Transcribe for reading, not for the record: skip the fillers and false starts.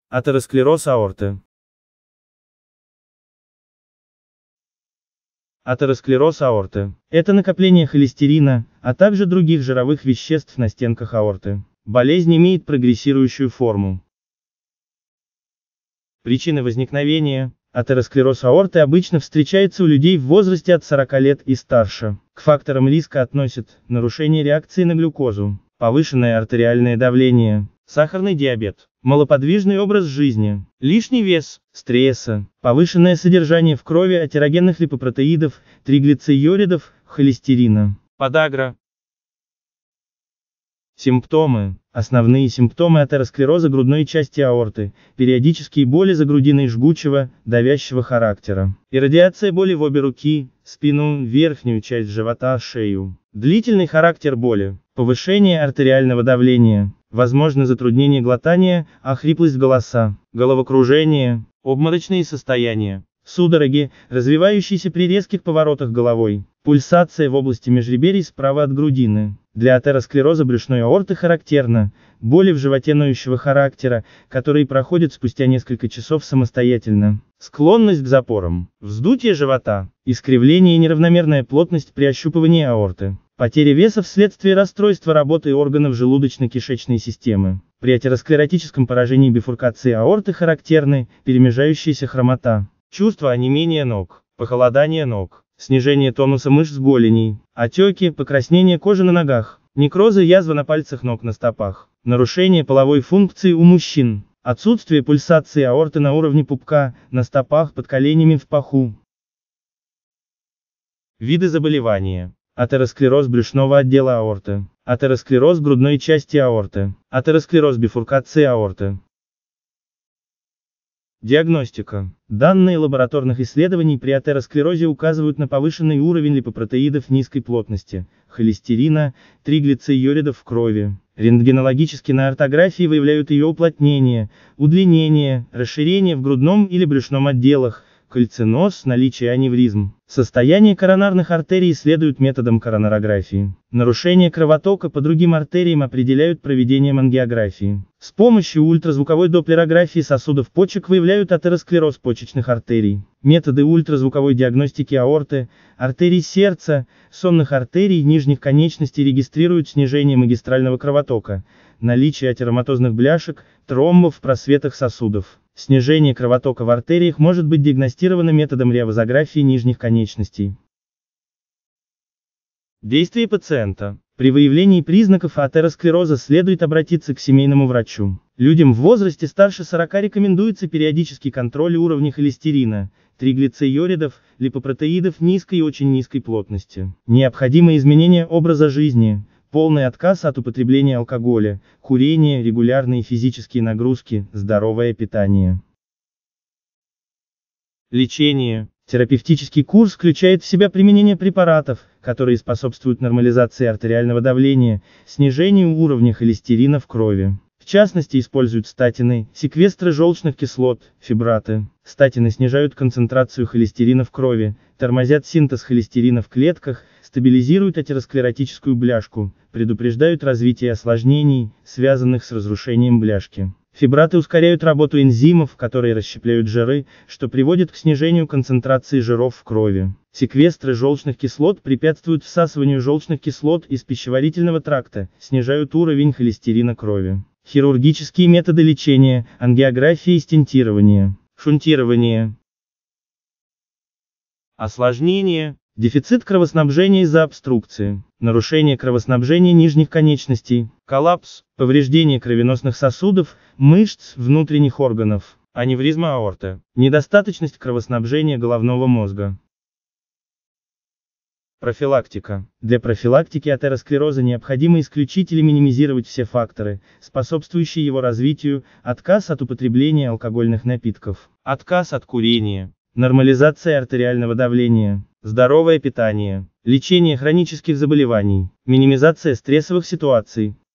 Атеросклероз аорты. Атеросклероз аорты – это накопление холестерина, а также других жировых веществ на стенках аорты. Болезнь имеет прогрессирующую форму. Причины возникновения. Атеросклероз аорты обычно встречается у людей в возрасте от 40 лет и старше. К факторам риска относят нарушение реакции на глюкозу, повышенное артериальное давление, сахарный диабет, малоподвижный образ жизни, лишний вес, стресса, повышенное содержание в крови атерогенных липопротеидов, триглицеридов, холестерина, подагра. Симптомы. Основные симптомы атеросклероза грудной части аорты, периодические боли за грудиной жгучего, давящего характера, иррадиация боли в обе руки, спину, верхнюю часть живота, шею, длительный характер боли, повышение артериального давления, возможно затруднение глотания, хриплость голоса, головокружение, обморочные состояния, судороги, развивающиеся при резких поворотах головой, пульсация в области межреберий справа от грудины. Для атеросклероза брюшной аорты характерно боли в животе ноющего характера, которые проходят спустя несколько часов самостоятельно, склонность к запорам, вздутие живота, искривление и неравномерная плотность при ощупывании аорты, потеря веса вследствие расстройства работы органов желудочно-кишечной системы. При атеросклеротическом поражении бифуркации аорты характерны перемежающаяся хромота, чувство онемения ног, похолодание ног, снижение тонуса мышц голеней, отеки, покраснение кожи на ногах, некрозы, язва на пальцах ног, на стопах, нарушение половой функции у мужчин, отсутствие пульсации аорты на уровне пупка, на стопах, под коленями, в паху. Виды заболевания. Атеросклероз брюшного отдела аорты, атеросклероз грудной части аорты, атеросклероз бифуркации аорты. Диагностика. Данные лабораторных исследований при атеросклерозе указывают на повышенный уровень липопротеидов низкой плотности, холестерина, триглицеридов в крови. Рентгенологически на ортографии выявляют ее уплотнение, удлинение, расширение в грудном или брюшном отделах, кальциноз, наличие аневризм. Состояние коронарных артерий исследуют методом коронарографии. Нарушение кровотока по другим артериям определяют проведением ангиографии. С помощью ультразвуковой доплерографии сосудов почек выявляют атеросклероз почечных артерий. Методы ультразвуковой диагностики аорты, артерий сердца, сонных артерий нижних конечностей регистрируют снижение магистрального кровотока, наличие атероматозных бляшек, тромбов в просветах сосудов. Снижение кровотока в артериях может быть диагностировано методом реавазографии нижних конечностей. Действие пациента. При выявлении признаков атеросклероза следует обратиться к семейному врачу. Людям в возрасте старше 40 рекомендуется периодический контроль уровня холестерина, триглицеридов, липопротеидов низкой и очень низкой плотности. Необходимы изменения образа жизни, полный отказ от употребления алкоголя, курения, регулярные физические нагрузки, здоровое питание. Лечение. Терапевтический курс включает в себя применение препаратов, которые способствуют нормализации артериального давления, снижению уровня холестерина в крови. В частности, используют статины, секвестры желчных кислот, фибраты. Статины снижают концентрацию холестерина в крови, тормозят синтез холестерина в клетках, стабилизируют атеросклеротическую бляшку, предупреждают развитие осложнений, связанных с разрушением бляшки. Фибраты ускоряют работу энзимов, которые расщепляют жиры, что приводит к снижению концентрации жиров в крови. Секвестры желчных кислот препятствуют всасыванию желчных кислот из пищеварительного тракта, снижают уровень холестерина крови. Хирургические методы лечения, ангиография и стентирование. Шунтирование. Осложнения. Дефицит кровоснабжения из-за обструкции, нарушение кровоснабжения нижних конечностей, коллапс, повреждение кровеносных сосудов, мышц, внутренних органов, аневризма аорты, недостаточность кровоснабжения головного мозга. Профилактика. Для профилактики атеросклероза необходимо исключить или минимизировать все факторы, способствующие его развитию, отказ от употребления алкогольных напитков, отказ от курения, нормализация артериального давления, здоровое питание, лечение хронических заболеваний, минимизация стрессовых ситуаций,